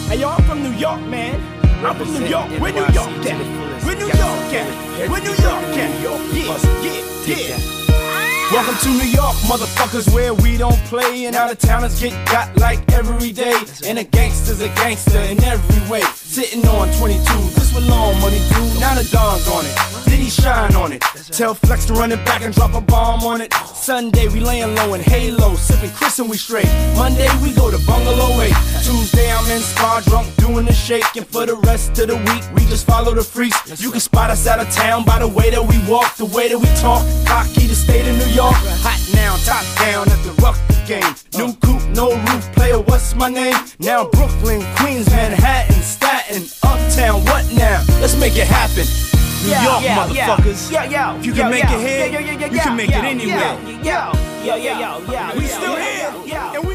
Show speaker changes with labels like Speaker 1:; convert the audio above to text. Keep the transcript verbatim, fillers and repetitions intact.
Speaker 1: Hey, yo, I'm from New York, man. I'm from New York. Where New York at? Where New York at? Where New York at? Yeah, yeah, yeah. Welcome to New York, motherfuckers, where we don't play and out of towners get got like every day. And a gangster's a gangster in every way. Sitting on twenty-two, this was long money dude. Now the dawn's on it. Did he shine on it? Tell Flex to run it back and drop a bomb on it. Sunday we laying low in Halo, sipping Chris and we straight. Monday we go to Bungalow eight. Tuesday I'm in spa drunk doing the shake. And for the rest of the week we just follow the freaks. You can spot us out of town by the way that we walk, the way that we talk. Cocky the state of New York. Hot now, top down at the Rucker game. New coupe, no roof, player, what's my name? Now Brooklyn, Queens, Manhattan, Staten, Uptown, what now? Let's make it happen. New
Speaker 2: yeah,
Speaker 1: York,
Speaker 2: yeah,
Speaker 1: motherfuckers.
Speaker 2: Yeah, yeah,
Speaker 1: if you can
Speaker 2: yeah,
Speaker 1: make
Speaker 2: yeah,
Speaker 1: it here,
Speaker 2: yeah, yeah, yeah,
Speaker 1: you can make
Speaker 2: yeah,
Speaker 1: it anywhere.
Speaker 2: Yeah, yeah, yeah, yeah, yeah, yeah.
Speaker 1: We still here, and we